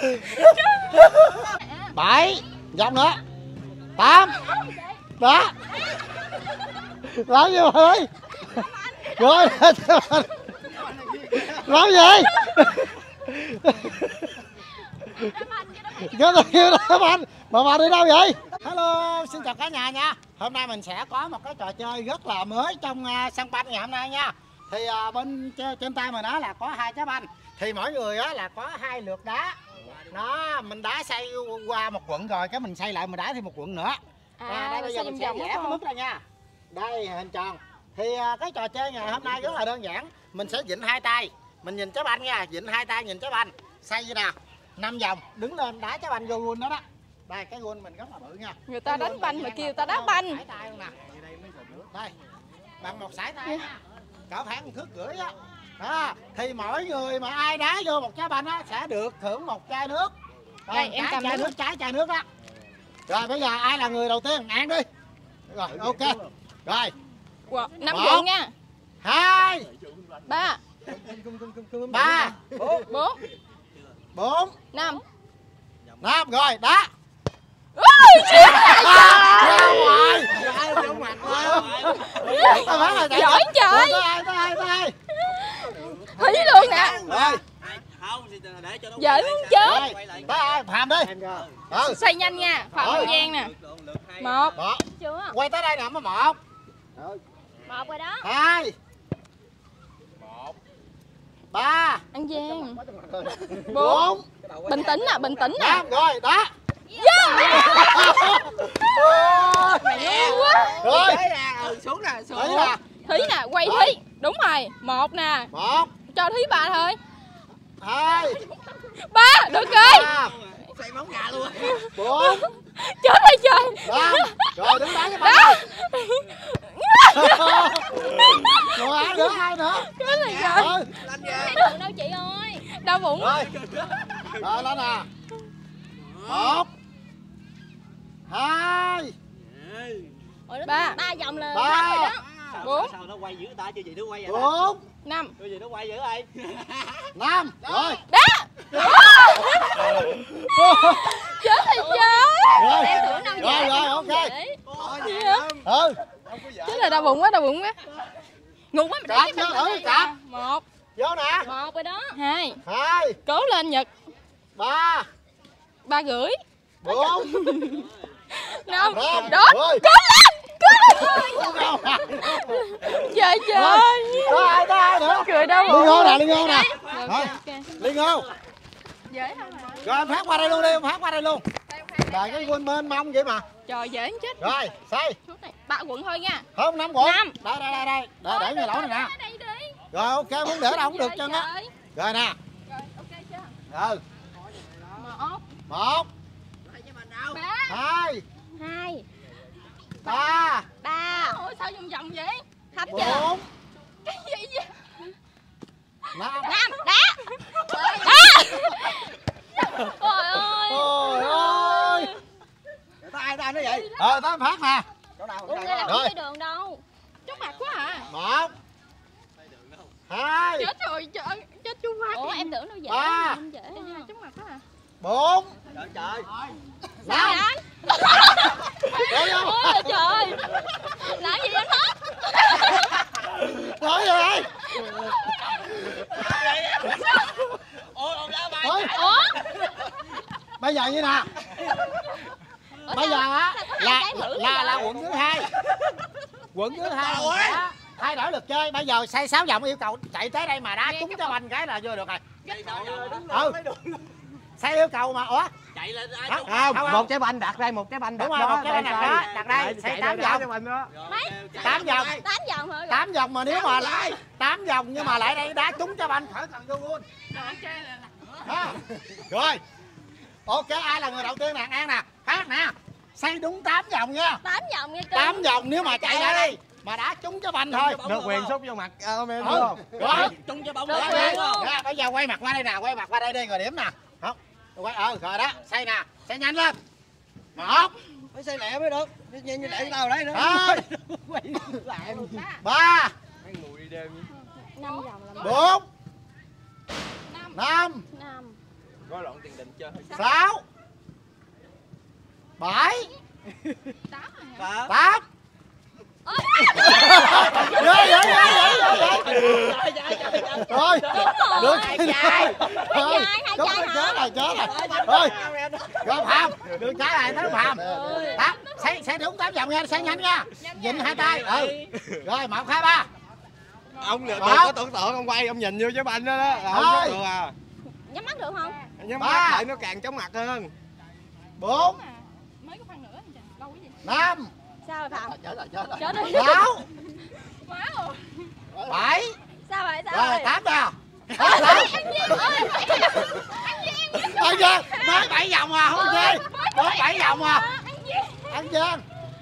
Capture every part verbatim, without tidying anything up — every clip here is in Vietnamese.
Bảy vòng nữa. Tám. Đó. Làm gì mà ơi. Rồi. Làm gì? Cái này kêu đá banh. Mà bà đi đâu vậy? Hello, xin chào cả nhà nha. Hôm nay mình sẽ có một cái trò chơi rất là mới trong uh, sân banh ngày hôm nay nha. Thì uh, bên trên tay mình đó là có hai trái banh. Thì mỗi người á là có hai lượt đá. Nó mình đá xoay qua một quận rồi cái mình xoay lại mình đá thêm một quận nữa. À, à đây bây giờ mình sẽ vẽ cái mức ra nha. Đây hình tròn. Thì uh, cái trò chơi ngày hôm nay rất là đơn giản. Mình sẽ vịn hai tay. Mình nhìn trái banh nha, vịn hai tay nhìn trái banh. Xoay như nào? năm vòng, đứng lên đá trái banh vô gôn đó đó. Đây cái gôn mình rất là bự nha. Người ta đánh banh mà kêu ta đá banh. Đây. Bằng một sải tay nha. Cỡ khoảng một thước rưỡi á. Đó, thì mỗi người mà ai đá vô một trái banh á sẽ được thưởng một chai nước. Đây, đây em cầm chai nước, trái chai nước đó. Rồi bây giờ ai là người đầu tiên? Ăn đi. Rồi, ok. Rồi. Wow, năm quận nha. Hai. Ba. Ba. Bốn. Bốn. Năm. Năm rồi, đá. Giỏi trời. Thí luôn nè. Giỡn muốn chết. Phạm đi. Xoay nhanh nha. Phạm thời gian nè. Một. Chưa. Quay tới đây nè, mới một. Một rồi đó. Hai. Một. Ba. Ăn gian. Bốn. Bình tĩnh nè, bình tĩnh nè. Năm rồi, đó. Yeah. Rồi. Xuống nè, xuống. Thí nè, quay Thí. Đúng rồi, một nè. Một. Cho Thí ba thôi. Hai. Ba, được rồi. Xoay bóng gà luôn. Bốn. Chết ơi trời. Năm. Rồi đứng đá cái banh. Rồi ai nữa, ai nữa. Chết rồi trời. Thấy bụng đâu chị ơi. Đau bụng. Rồi. Rồi lên nè. Một. Hai. Ba. Ba vòng là Ba. rồi đó. Bốn. Sao nó quay dữ ta, chưa gì nó quay vậy? Bốn. Năm. Chưa gì nó quay dữ đây. Năm. Rồi. Đá. Chết rồi trời. Rồi. Em tưởng đâu Rồi rồi ok. Ừ. Chết là đau bụng quá, đau bụng quá. Ngu quá mày Cạp vô thử cạp. Một. Vô nè. Một rồi đó. Hai. Hai. Cố lên Nhật. Ba. Ba rưỡi. Bốn. Năm. Năm. Đó. Rồi. Cố lên. Cố lên. Trời trời. Có ai có ai nữa. Cười đau Liên bụng. Ngô nè, Liên Ngô nè. Thôi. Ok. Liên Ngô. Dễ không hả? Rồi em phát qua đây luôn đi, em phát qua đây luôn. Là cái quên bên mông vậy mà. Trời dễ chết. Rồi, xoay. Ba quận thôi nha. Không, năm quận. Năm. Đây đây đây đây. Để để ngay lỗ này nè. Đây đi. Rồi ok, muốn để đâu cũng được chân á. Rồi nè. Rồi ok chưa? Ừ. Một. Một. Ba. Hai. Hai. Ba. Ba. Ôi sao vòng vòng vậy? Thấp chưa? Bốn. Cái gì vậy? Năm. Năm. Đá. Trời ơi. Trời ơi. Ta ai ta nói vậy? Ờ, tao phát nè. Chỗ nào? Ủa đây là Rồi. không đi đường đâu. Chóng mặt quá à. Một. Hai. Chết rồi, trời, chết chú Phát. Ủa em tưởng đâu dễ. Ba. Không dễ. Chóng mặt quá à. Bốn. Trời trời. Sao vậy anh? Để vô. Ôi trời. Làm gì anh hết? Nói vậy. Ôi ông đá bài. Thôi. Ủa? Bây giờ như nè. Bây giờ á là là là quận thứ hai. Quận thứ hai đã thay đổi luật chơi. Bây giờ xây sáu vòng yêu cầu chạy tới đây mà đá trúng cho banh cái là vô được rồi. Ừ. Xây yêu cầu mà ủa? Chạy lên ai Không, không? không, Một trái banh đặt đây, một trái banh đặt đúng rồi, đó. một trái banh đặt đó, đặt đây, xây tám vòng. Mấy? Tám vòng. Tám vòng hả? Tám vòng mà nếu mà lại tám vòng nhưng mà lại đây đá trúng cho banh khỏi cần vô luôn. Rồi. Ok, ai là người đầu tiên nè, An nè, Phát nè. Xây đúng tám vòng nha. Tám vòng nha cưng. tám vòng nếu mà chạy lại đi mà đá trúng cho banh thôi. Được quyền xúc vô mặt em em Ừ. Rồi. Trúng cho bóng Được đá. quyền luôn. Nè, bây giờ quay mặt qua đây nè, quay mặt qua đây đi rồi điểm nè. Không. Quay ờ rồi đó, xây nè, xây nhanh lên. Một. Phải xây lẹ mới được. Nhìn như lẹ tao đấy nữa. Hai. Lại Ba. Năm vòng là một. Bốn. Năm. Năm. Coi lộn tiền định chơi. sáu bảy Tám tám Rồi, rồi, rồi, rồi, rồi. Rồi, được trai. Rồi, đúng rồi, chết rồi, chết rồi. Rồi, rồi Phạm, được trái này tới Phạm. Tám, sẽ sẽ đúng tám vòng nha, sẽ nhanh nha. Nhìn hai tay. Ừ. Rồi, một hai ba. Ông được có tưởng tượng ông quay ông nhìn vô trái banh đó đó. Không có được à. Nhắm mắt được không? Nhắm mắt lại nó càng chóng mặt hơn. Bốn Mới có phần nữa đâu cái gì. năm Sao rồi Phạm? chết rồi, chết rồi. Chết rồi. Sáu Wow. bảy Sao vậy? Sao rồi rồi? tám nào. Ăn viên ơi. Ăn chưa? Mới bảy vòng à, không chơi. Mới bảy vòng à. Ăn gian.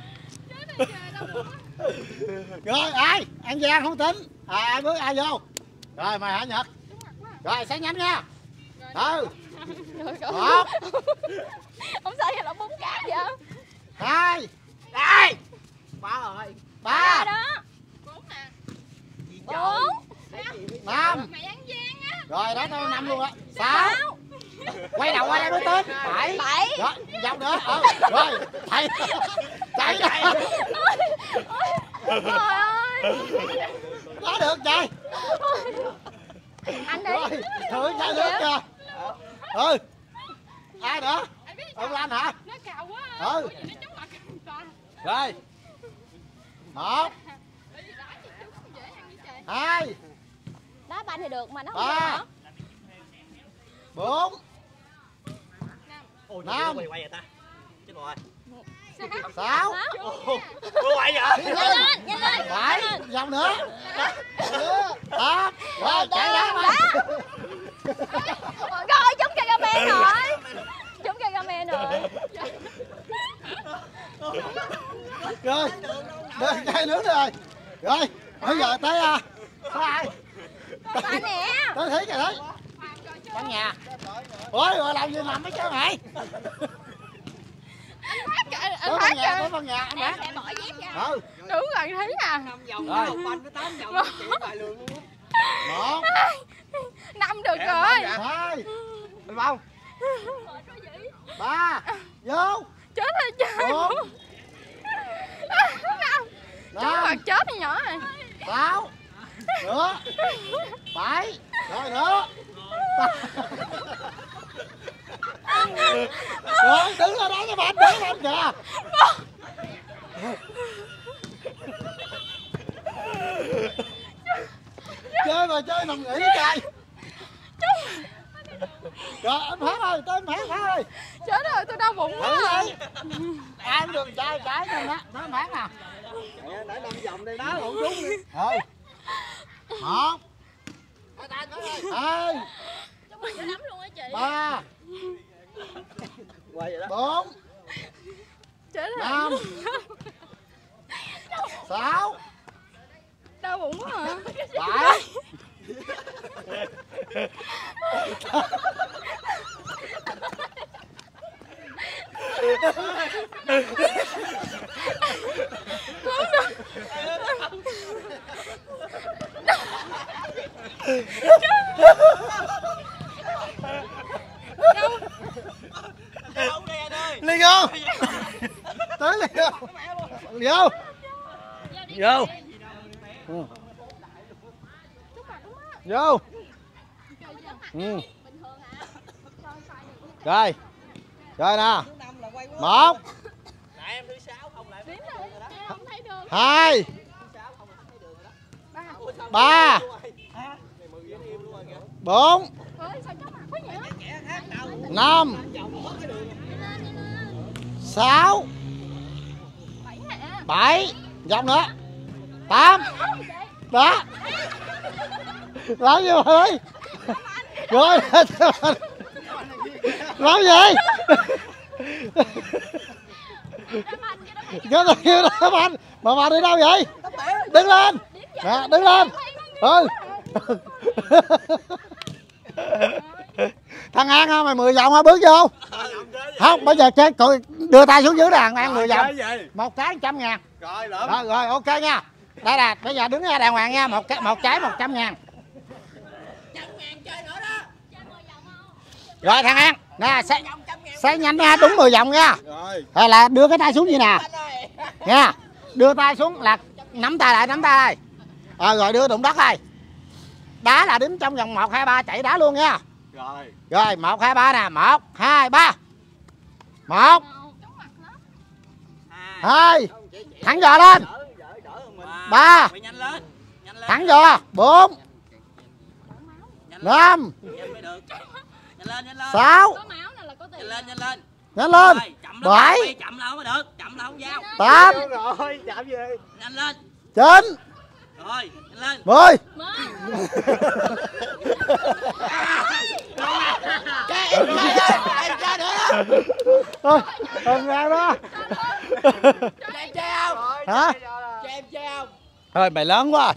Rồi ai? Ăn gian không tính. À, ai bước ai vô. Rồi mày hả Nhật. Rồi sẽ nhanh nha. Ừ. Một. Ông sao vậy, là bún cá vậy? Hai. Đây. Ba rồi. Ba. Đó. Bốn nè. Bốn. Năm. Mày ăn gian á. Rồi đó tôi năm luôn á. Sáu. Quay đầu qua đây mới tính. Bảy. Bảy. Rồi, dòng nữa. Ừ. Rồi, thầy. Chạy chạy. Trời ơi. Đó được chạy. Anh đi. Rồi, thử chạy nước kìa. Ừ. Ai nữa? Ông Lan hả? Nó cào quá. Ừ. Rồi. Một. Hai. Đá banh thì được mà nó không Ba. được. Bốn. Ôi, Năm. quay quay vậy ta. Chết rồi. Sáu. Ôi quay vậy. Nhanh lên, nhanh lên. Bảy. Vòng nữa. Tám. Rồi, chạy ra mày. Rồi, trúng cây game rồi. Trúng cây game rồi. Rồi. Được chạy nước rồi. Rồi, bây giờ tới à. Tới ai? Anh nè. Tới Thí kìa đấy. Trong nhà. Ôi, rồi làm gì làm mấy cái này? Anh Tới phát trong nhà, kìa. tới trong nhà anh Em đã. sẽ bỏ dép ra. Ừ. Đúng rồi, thấy à. năm vòng Rồi. một banh nó tám vòng nó chỉ bài lượng luôn. Một. Năm được Em rồi. bóng Hai. Anh bông. Ba. Vô. Chết rồi trời. Bốn. Chúng còn Năm. chết thì nhỏ rồi. Sáu. Nữa. Bảy. Rồi nữa. Rồi đứng lên đó cho bạn, đứng lên kìa. Chơi mà chơi nằm nghỉ trời. Rồi anh Phát ơi, tới anh Phát Phát ơi. Chết rồi, tôi đau bụng Thử quá. đi. Ai cũng được chơi trái cho nó, tới anh Phát nè. Nãy năm vòng đây đá lộn trúng đi. Ừ. Một. Hai. Chúng mình lắm luôn á chị. Ba. Quay vậy đó. Bốn. Chết rồi. Năm. Sáu. Đau bụng quá hả? Bảy. Lên vô. Tới lên vô. Vô. Vô. Ừ. Vô. Ừ. Rồi. Rồi nè. Một. Hai. Ba. Bốn. Năm. Sáu. Bảy. Dòng nữa. Tám. Đó. Làm gì mà ơi. Rồi. Làm gì? Cái gì kêu đá banh. Mà bà đi đâu vậy? Đứng lên. Nè, đứng lên. Ừ. Thằng An hả? Mày mười vòng hả? Bước vô. Không, bây giờ chơi cội đưa tay xuống dưới đàn An mười vòng. Một trái một trăm ngàn. Rồi lượm. Rồi, rồi, ok nha. Đây nè, bây giờ đứng ra đàng hoàng nha. Một cái một trái một trăm ngàn. Rồi thằng An nè, xoay, xoay nhanh nha, đúng mười vòng nha. Rồi. Hay là đưa cái tay xuống như nè nha, đưa tay xuống là nắm tay lại, nắm tay đây. À, rồi đưa đụng đất đây, đá là đếm trong vòng một hai ba chạy đá luôn nha. Rồi. Rồi một hai ba nè, một hai ba, một hai, thẳng giò lên, ba, thẳng giò, bốn, năm, sáu, nhanh lên, bảy, tám, Rồi, chạm gì? chín, mười. Thôi, thằng An đó. Hả? Thôi mày lớn quá.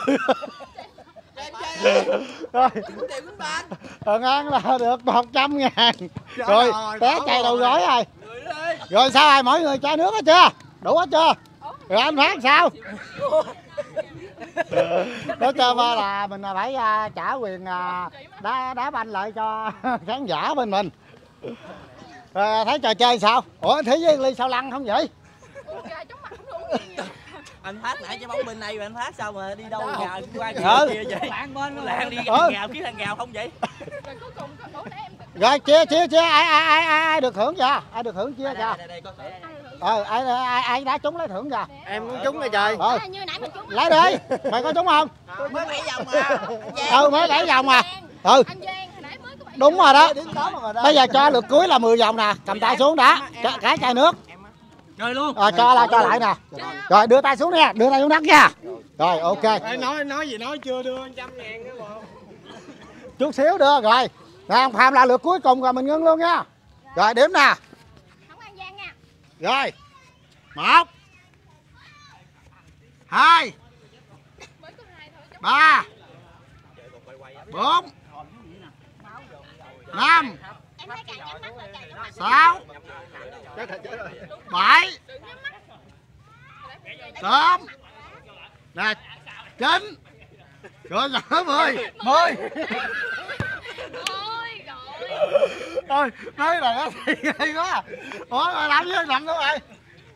Rồi. Thằng An là được một trăm ngàn. Rồi, té chai đầu gói rồi. Rồi sao ai mỗi người chai nước hết chưa? Đủ hết chưa? Rồi anh Phát sao? Nói cho ba là mình phải uh, trả quyền uh, đá đá banh lại cho khán giả bên mình. Rồi, thấy trò chơi sao? Ủa Thí với Ly sao lăn không vậy? Anh Phát nãy trái bóng bên này mà anh Phát sao mà đi đâu gào qua Ừ. kia vậy? Bạn bên làng đi Ừ. gào kiếm thằng gào không vậy? Rồi chia chia chia ai ai ai ai, ai được hưởng chưa? Ai được hưởng chia cho? Đây đây có thể. Ờ ai ai ai đá trúng lấy thưởng cho. Em cũng trúng rồi trời. Ờ. Như nãy mình trúng. Lấy đi. Mày có trúng không? Mới bảy vòng mà. Ừ mới bảy vòng mà. Ừ. Anh Giang hồi nãy mới có bảy. Đúng rồi đó. Bây giờ cho lượt cuối là mười vòng nè, cầm tay xuống đã. Cái, cái chai nước. Chơi luôn. À, cho lại cho lại nè. Rồi đưa tay xuống nha, đưa tay xuống đất nha. Rồi ok. Ê, nói nói gì nói chưa đưa trăm ngàn nữa bộ. Chút xíu đưa rồi. Nè ông Phạm là lượt cuối cùng rồi mình ngưng luôn nha. Rồi đếm nè. Không ăn Giang nha. Rồi. Một. Hai. Ba. Bốn. Năm. Em thấy càng nhắm mắt là càng nhắm mắt. Sáu. Bảy. Tám. Nè. Chín. Rồi rồi mười. Mười. Ôi trời. Ôi, nói là nó thì hay quá. Ủa, mà làm gì nặng nữa mày?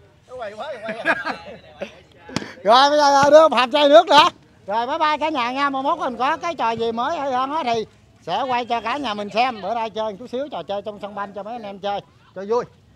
Rồi bây giờ đưa Phạm chai nước nữa. Rồi bye bye cả nhà nha. Mai mốt mình có cái trò gì mới hay hơn á thì sẽ quay cho cả nhà mình xem. Bữa nay chơi chút xíu trò chơi trong sân banh cho mấy anh em chơi cho vui.